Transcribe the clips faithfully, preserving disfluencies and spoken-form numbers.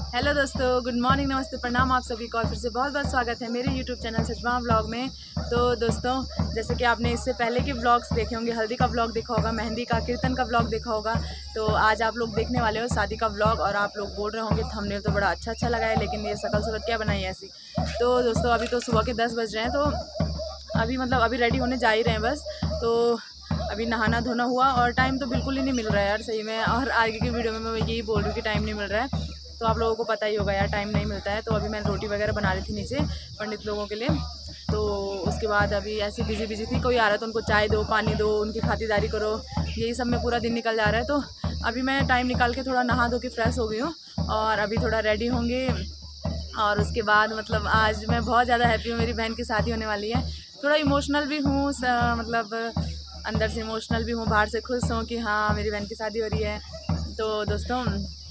Hello दोस्तों, good morning, नमस्ते, प्रणाम आप सभी को और फिर से बहुत बहुत स्वागत है मेरे यूट्यूब चैनल सचमा व्लॉग में। तो दोस्तों, जैसे कि आपने इससे पहले के व्लॉग्स देखे होंगे, हल्दी का व्लॉग देखा होगा, मेहंदी का, कीर्तन का व्लॉग देखा होगा, तो आज आप लोग देखने वाले हो शादी का व्लॉग। और आप लोग बोल रहे होंगे थंबनेल तो बड़ा अच्छा अच्छा लगा है, लेकिन ये शकल सूरत क्या बनाई है ऐसी। तो दोस्तों, अभी तो सुबह के दस बज रहे हैं, तो अभी मतलब अभी रेडी होने जा ही रहे हैं बस। तो अभी नहाना धोना हुआ और टाइम तो बिल्कुल ही नहीं मिल रहा है यार, सही में। और आगे की वीडियो में मैं यही बोल रही हूँ कि टाइम नहीं मिल रहा है, तो आप लोगों को पता ही होगा यार, टाइम नहीं मिलता है। तो अभी मैं रोटी वगैरह बना रही थी नीचे पंडित लोगों के लिए। तो उसके बाद अभी ऐसी बिजी बिजी थी, कोई आ रहा है तो उनको चाय दो, पानी दो, उनकी खातिरदारी करो, यही सब में पूरा दिन निकल जा रहा है। तो अभी मैं टाइम निकाल के थोड़ा नहा धो के फ्रेश हो गई हूँ और अभी थोड़ा रेडी होंगे। और उसके बाद मतलब आज मैं बहुत ज़्यादा हैप्पी हूँ, मेरी बहन की शादी होने वाली है। थोड़ा इमोशनल भी हूँ, मतलब अंदर से इमोशनल भी हूँ, बाहर से खुश हूँ कि हाँ मेरी बहन की शादी हो रही है। तो दोस्तों,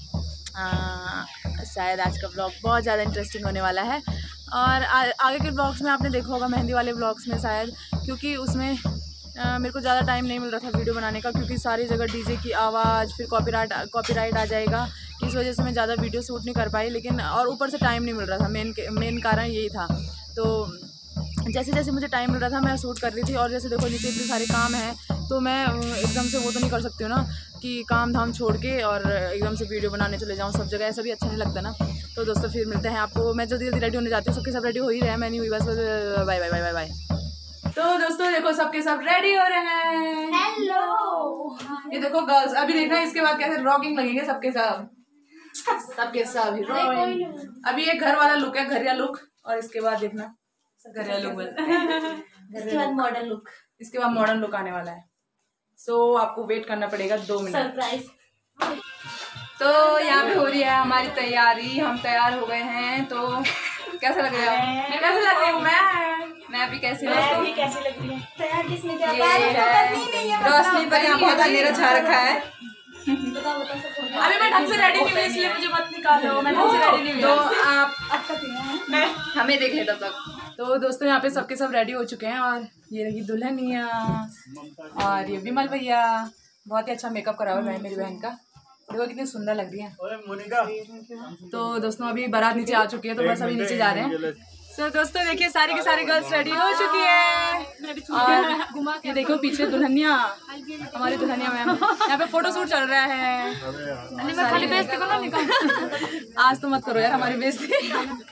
आ, शायद आज का ब्लॉग बहुत ज़्यादा इंटरेस्टिंग होने वाला है। और आ, आगे के ब्लॉग्स में आपने देखा होगा, मेहंदी वाले ब्लॉग्स में शायद, क्योंकि उसमें आ, मेरे को ज़्यादा टाइम नहीं मिल रहा था वीडियो बनाने का, क्योंकि सारी जगह डीजे की आवाज़, फिर कॉपीराइट कॉपीराइट आ जाएगा, इस वजह से मैं ज़्यादा वीडियो शूट नहीं कर पाई। लेकिन और ऊपर से टाइम नहीं मिल रहा था, मेन मेन कारण यही था। तो जैसे जैसे मुझे टाइम मिल रहा था मैं शूट कर रही थी। और जैसे देखो नीचे इतने सारे काम हैं, तो मैं एकदम से वो तो नहीं कर सकती हूँ ना कि काम धाम छोड़ के और एकदम से वीडियो बनाने चले जाऊँ सब जगह, ऐसा भी अच्छा नहीं लगता ना। तो दोस्तों, फिर मिलते हैं आपको। मैं जल्दी जल्दी रेडी होने जाती हूँ, सबके सब रेडी हो ही रहे हैं, मैं नहीं हुई बस। Bye bye bye bye bye. तो दोस्तों देखो, सबके सब रेडी हो रहे हैं। हेलो, ये देखो गर्ल्स, अभी देखना इसके बाद कैसे रॉकिंग लगेंगे सबके सब सबके सब हीरोइन। अभी ये घर वाला लुक है, घरिया लुक, और इसके बाद देखना घरिया लुक, इसके बाद मॉडर्न लुक, इसके बाद मॉडर्न लुक आने वाला है। सो so, आपको वेट करना पड़ेगा दो मिनट। सरप्राइज। तो यहाँ पे हो रही है हमारी तैयारी, हम तैयार हो गए हैं। तो कैसा लग रहा है? कैसे लग रही हूँ मैं? मैं भी कैसी मैं भी कैसी लग रही है? तैयार किसने किया? रोशनी पर यहाँ बहुत अंधेरा छा रखा है। बताओ बताओ सब। अभी मैं ढंग से रेडी नहीं हुई, इसलिए मुझे मत निकालो, मैं ढंग से रेडी नहीं हुई। तो आप हमें देखें तब तक। तो दोस्तों, यहाँ पे सबके सब रेडी हो चुके हैं और ये रही दुल्हनिया और ये विमल भैया। बहुत ही अच्छा मेकअप करा हुआ है मेरी बहन का, देखो कितनी सुंदर लग रही है। तो दोस्तों, अभी बारात नीचे आ चुकी है, तो बस अभी नीचे जा रहे हैं। तो दोस्तों देखिए, सारी की सारी गर्ल्स रेडी हो चुकी है। और ये देखो पीछे दुल्हनिया, हमारी दुल्हनिया मैम, यहाँ पे फोटो शूट चल रहा है। खाली बेइज्जती करो ना, निकाल। आज तो मत करो यार हमारी बेइज्जती।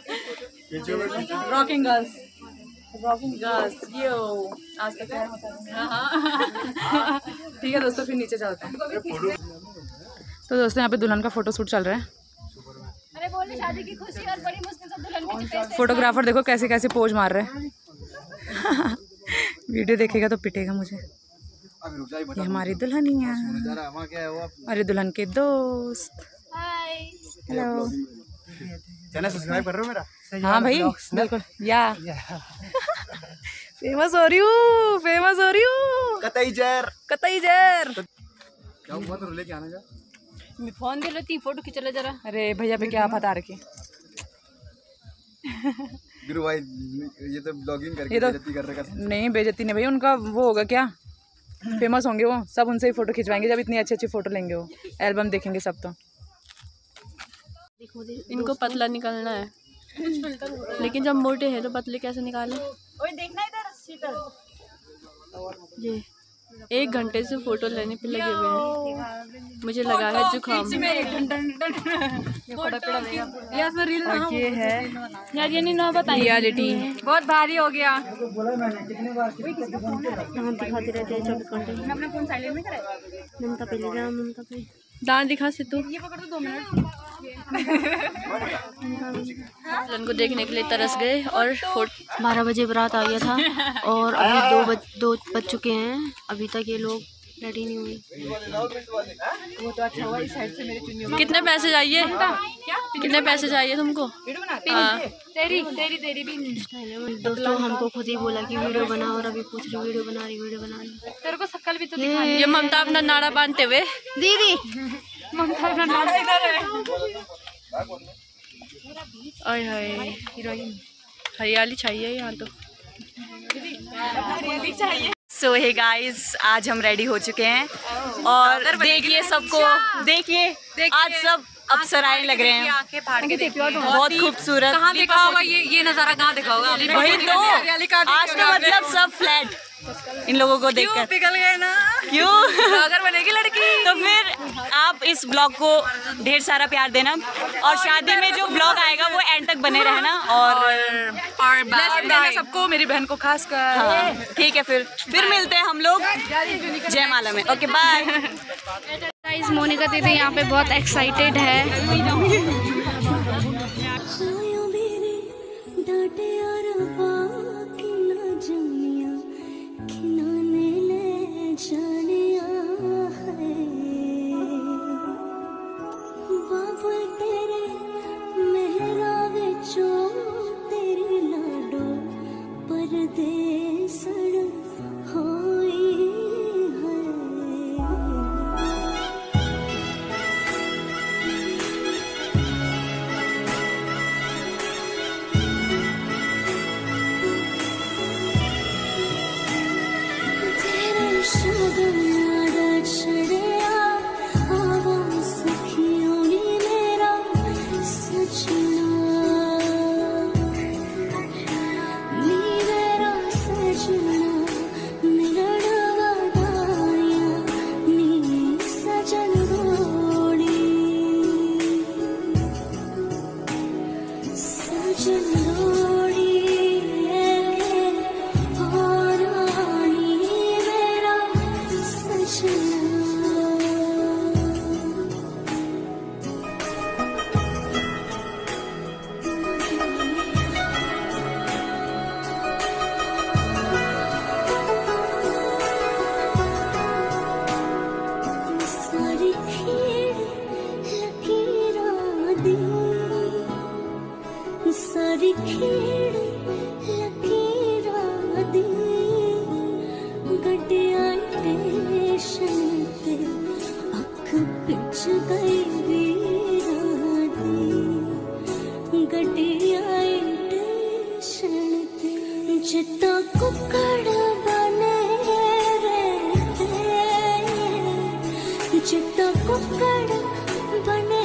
Rocking girls, rocking girls, yo आज तक प्यार होता है। ठीक है दोस्तों, फिर नीचे चलते हैं। तो दोस्तों, यहाँ पे दुल्हन का फोटो शूट चल रहा है। अरे बोले शादी की खुशी और बड़ी मुश्किल से दुल्हन की फेस। फोटोग्राफर देखो कैसे कैसे पोज मार रहे हैं। वीडियो देखेगा तो पिटेगा मुझे। ये हमारी दुल्हनिया, अरे दुल्हन के दोस्त। हाय, हेलो, चैनल सब्सक्राइब कर रहे हो मेरा? हाँ भाई बिल्कुल, या फेमस हो रही हूँ, फेमस हो रही हूँ, कतई जर कतई जर। क्या हुआ? तो लेके आना जा, मैं फोन दे लेती, फोटो खींच ले जरा। अरे भैया पे क्या आफत आ रखी। गुरु भाई ये तो ब्लॉगिंग करके तो, बेइज्जती कर रहे हैं। नहीं बेइज्जती नहीं भाई, उनका वो होगा क्या, फेमस होंगे वो सब, उनसे ही फोटो खिंचवाएंगे जब इतनी अच्छी अच्छी फोटो लेंगे, वो एल्बम देखेंगे सब। तो इनको पतला निकालना है, लेकिन जब मोटे हैं तो पतले कैसे निकालें? देखना इधर, ये एक घंटे से फोटो लेने पे लगे हुए हैं, मुझे लगा है जुकाम। ये है यार, ये नहीं ना बताइए, रियलिटी बहुत भारी हो गया। दिखाते रहते हैं चौबीस घंटे। अपना फोन साइलेंट में कराए, ममता पे ले जा, ममता पे दांत दिखा से तू। ये पकड़ दो मिनट। दुल्हन को देखने के लिए तरस गए और बारह बजे बारात आ गया था और अभी दो बज दो बज चुके हैं, अभी तक ये लोग रेडी नहीं हुए। वो तो अच्छा हुआ, इस साइड से मेरी चुन्नी। कितने पैसे चाहिए? कितने पैसे चाहिए तुमको? हाँ, तेरी तेरी तेरी भी। दोस्तों, हमको खुद ही बोला कि वीडियो बना, और अभी पूछ रही वीडियो बना रही वीडियो बना रही। तेरे को शक्ल भी तो दिखा। ये ममता अपना नाड़ा बांधते हुए, दीदी ममता अपना नाड़ा इधर है। आय हाय, हीरोइन, हरियाली चाहिए यहाँ तो, हरियाली चाहिए। सो हे गाइस, आज हम रेडी हो चुके हैं और देखिए सबको, देखिए आज सब अप्सराएं लग रहे हैं। आंखें फाड़ के देखिए, बहुत खूबसूरत। कहाँ देखा होगा ये ये नजारा, कहाँ देखा होगा? वही तो, आज तो मतलब सब फ्लैट इन लोगों को देखकर पिघल गए ना। क्यों अगर बनेगी लड़की तो फिर आप इस ब्लॉग को ढेर सारा प्यार देना और शादी में जो ब्लॉग आएगा वो एंड तक बने रहना और और ब्लेसिंग देना सबको, मेरी बहन को खास कर। हाँ, ठीक है, फिर फिर मिलते हैं हम लोग जयमाला में। Okay bye. गाइस, मोनिका दीदी यहाँ पे बहुत एक्साइटेड है। सारी खेड़ लकीरा दी गड्डियां स्टेशन ते अख पिछ गई वीरा दी गड्डियां स्टेशन ते जिता कुकड़ बने रहते जिता कुकड़ बने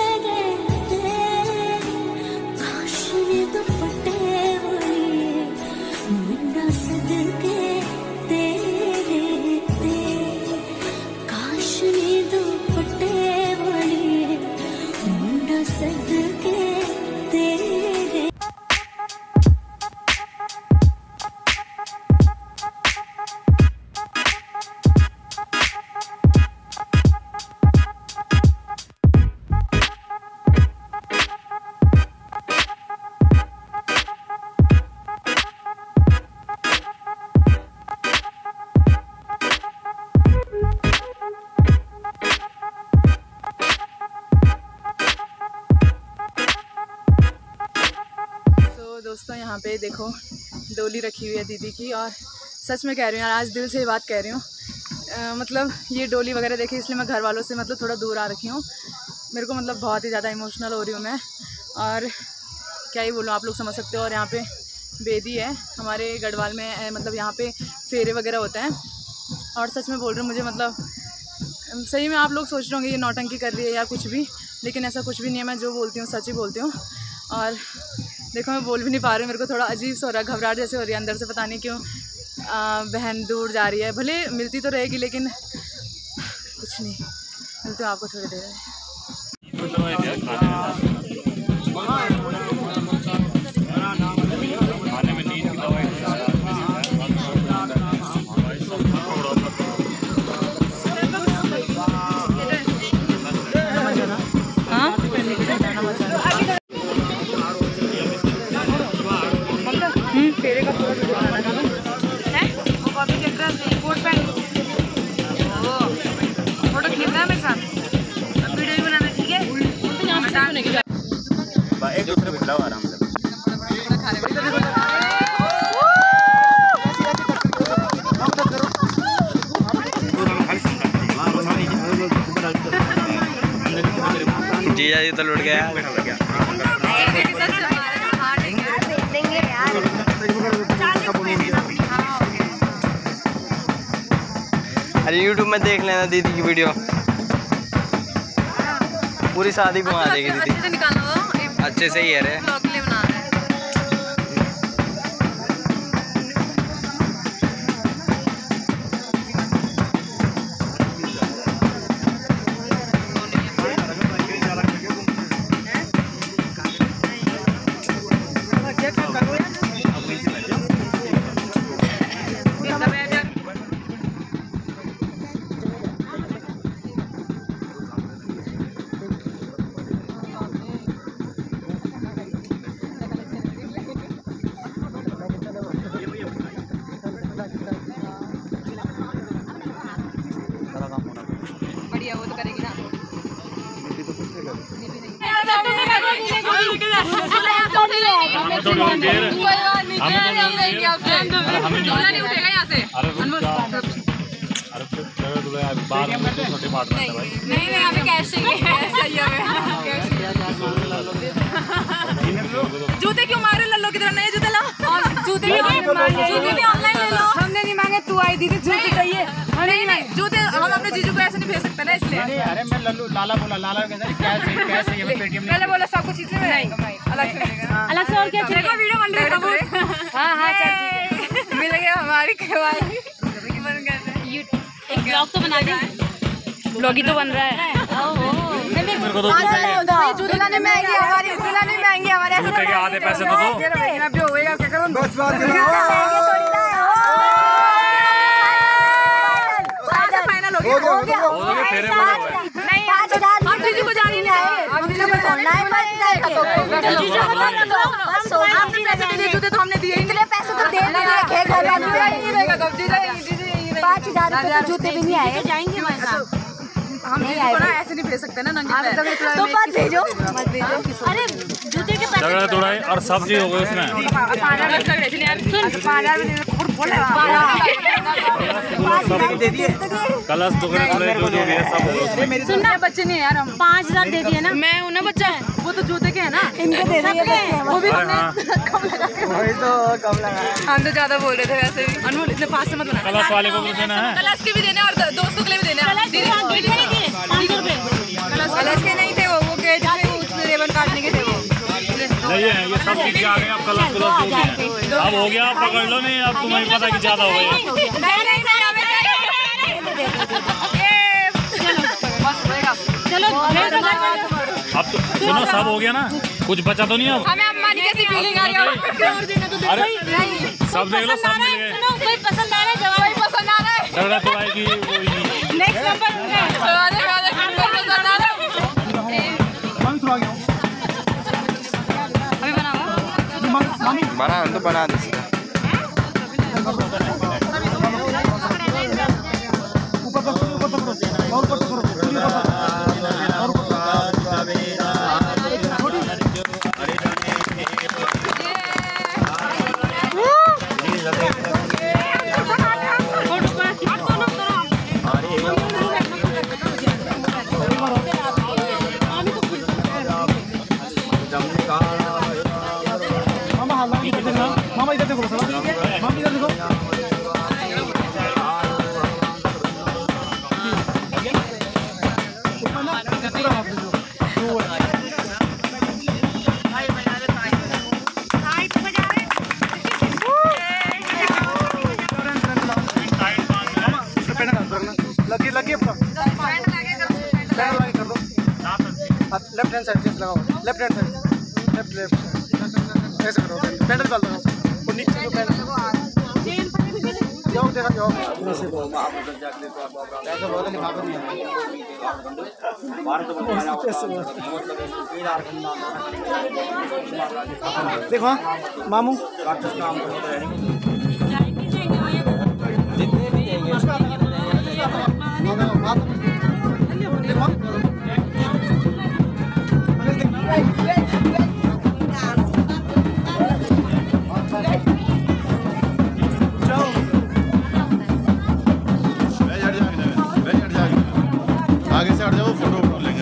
दोस्तों यहाँ पे देखो डोली रखी हुई है दीदी की, और सच में कह रही हूँ यार, आज दिल से बात कह रही हूँ। मतलब ये डोली वगैरह देखी इसलिए मैं घर वालों से मतलब थोड़ा दूर आ रखी हूँ। मेरे को मतलब बहुत ही ज़्यादा इमोशनल हो रही हूँ मैं, और क्या ही बोलूँ, आप लोग समझ सकते हो। और यहाँ पे बेदी है हमारे गढ़वाल में, मतलब यहाँ पे फेरे वगैरह होते हैं। और सच में बोल रही हूँ, मुझे मतलब सही में आप लोग सोच रहे होंगे ये नौटंकी कर रही है या कुछ भी, लेकिन ऐसा कुछ भी नहीं है। मैं जो बोलती हूँ सच ही बोलती हूँ। और देखो मैं बोल भी नहीं पा रही हूँ, मेरे को थोड़ा अजीब सा हो रहा है, घबराहट जैसे हो रही है अंदर से, पता नहीं क्यों। आ, बहन दूर जा रही है, भले मिलती तो रहेगी लेकिन कुछ नहीं, मिलती हूँ आपको थोड़ी देर में। एक दूसरे को खिलाओ आराम से। जीजा जी तो लुट गया। अरे यूट्यूब में देख लेना दीदी की वीडियो, पूरी शादी घुमा देगी दीदी। अच्छे से निकालो वो, एक अच्छे से ही है रे। ब्लॉग के लिए बना रहे हैं। बढ़िया, वो तो करेगी ना। नहीं उठेगा यहाँ से। नहीं नहीं, हमें कैश चाहिए। जूते क्यों मारे लल्लो की तरह? नए जूते ला। जूते भी जूते भी ऑनलाइन ले लो। हमने नहीं मांगे, तू आई दीदी जूते चाहिए। नहीं नहीं, जूते हम अपने जीजू को ऐसे नहीं भेज सकते ना, इसलिए। अरे मैं लल्लू लाला बोला, लाला कहता है कैश है, कैश है, ये पेटीएम पहले बोला सब कुछ इसमें नहीं, अलग से मिलेगा। अलग से और क्या चाहिए? देखो वीडियो बन रही है। हाँ हाँ, चल मिल गया हमारी कमाई। एक ब्लॉग तो बना दे। ब्लॉग ही तो बन रहा है। दुल्हन महंगी हमारी, दुल्हन महंगी हमारे। जूते के आधे पैसे तो दो। अभी होएगा क्या करूँ? बस बात फाइनल हो गया। हो गया। नहीं, आप जीजू को जाने नहीं आए। आप जीजू को जूते तो हमने दिए, इतने पैसे तो दे नहीं रखे घर में। पाँच हजार रुपए तो जूते भी नहीं आए। जाएंगे हम नहीं आए ना, ऐसे नहीं भेज सकते ना नंगे पैर। तो मत भेजो, मत भेजो। अरे जूते के पैसे झगड़ा तोड़ाई और सब चीज हो गई उसमें। कलश टुकड़े टुकड़े जो जो भी है सब हो गया। सुनना, बच्चे नहीं है यार, हम पाँच हजार दे दिए ना। मैं हूँ ना बच्चा है, वो तो जूते के है ना, इनको दे दिए। वो भी हमने कम लगा के, वही तो कम लगा। हम तो ज्यादा बोल रहे थे वैसे भी। अनमोल इतने पास से मत बना। कलश वाले को भी देना है, कलश के भी देने और दोस्तों के लिए भी देने। कलश के नहीं थे वो, वो के रेबन काटने के थे वो। नहीं है ये सब चीज आ गए। अब कलश कलश जो भी है अब हो गया, पकड़ लो। नहीं अब तुम्हें पता कि ज्यादा हो गया। चलो अब तो सुनो, सब हो गया ना, कुछ बचा तो नहीं अब। हमें अम्मानी कैसी फीलिंग आ रही है? अरे सब देख लो, सब मिल गए। कोई पसंद आ रहा है, कोई पसंद आ रहा है। झगड़ा तोड़ाई की नेक्स्ट नंबर अभी बनाओ। बना तो बना दे। मामा इधर देखो, मामा इधर देखो। लगी लगी लेफ्ट हैंड साइड से लगाओ, left hand side, left left ऐसे करो, पैडल डाल दो और नीचे जो पैडल जाओ, देखा जाओ ऐसे बहुत लिखा कर दिया। देखो मामू जितने भी आगे से हट जाओ, फोटो लेंगे।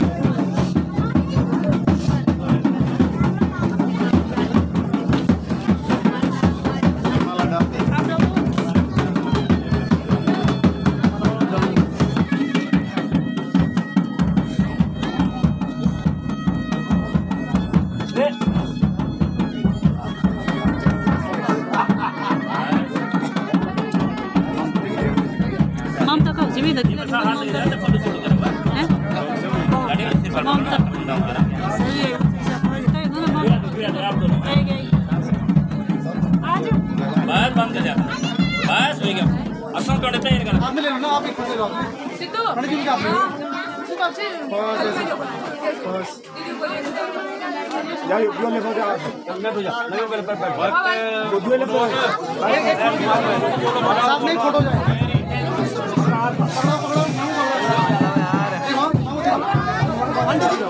बस बंद कर जाता बस हो गया असल तोड़े तैयार करना आप ले लो ना आप एक खड़े रहो सिद्धू खड़े क्यों आप बस बस यार वीडियो ले जा मैं तो जा नहीं कर पर वीडियो ले साहब नहीं फोटो जाए पकड़ो पकड़ो आंटी जी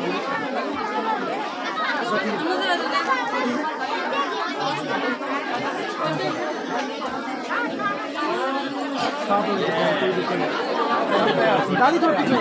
दादी थोड़ी पीछे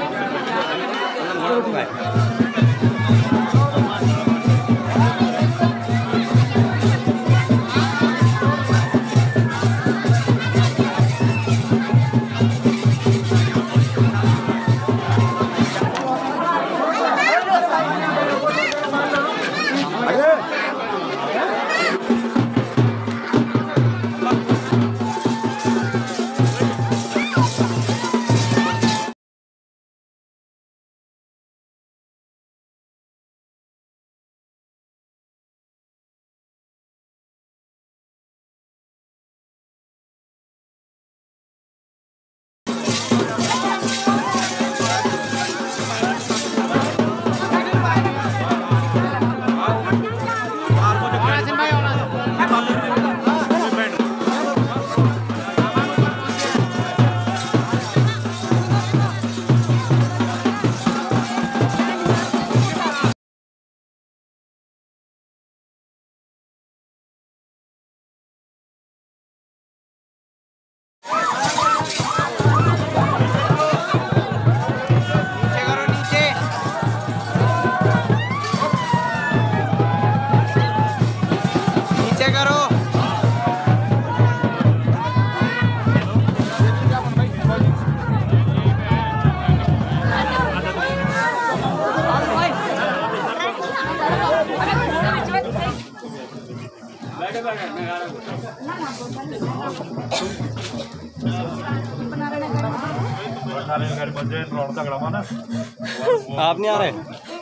आप नहीं आ रहे?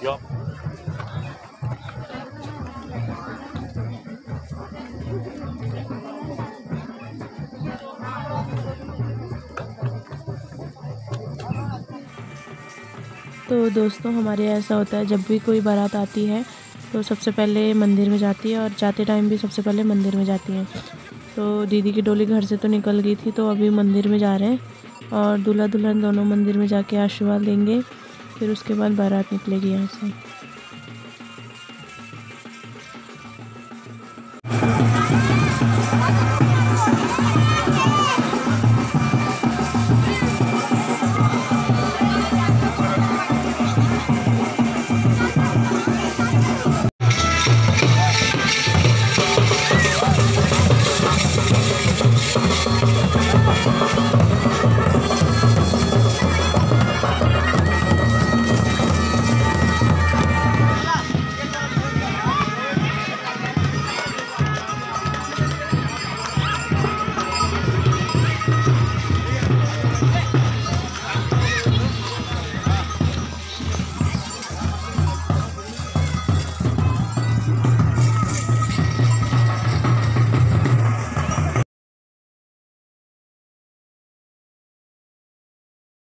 तो दोस्तों हमारे यहाँ ऐसा होता है, जब भी कोई बारात आती है तो सबसे पहले मंदिर में जाती है और जाते टाइम भी सबसे पहले मंदिर में जाती है। तो दीदी की डोली घर से तो निकल गई थी, तो अभी मंदिर में जा रहे हैं और दूल्हा दुल्हन दोनों मंदिर में जाके आशीर्वाद लेंगे, फिर उसके बाद बारात निकलेगी यहाँ से।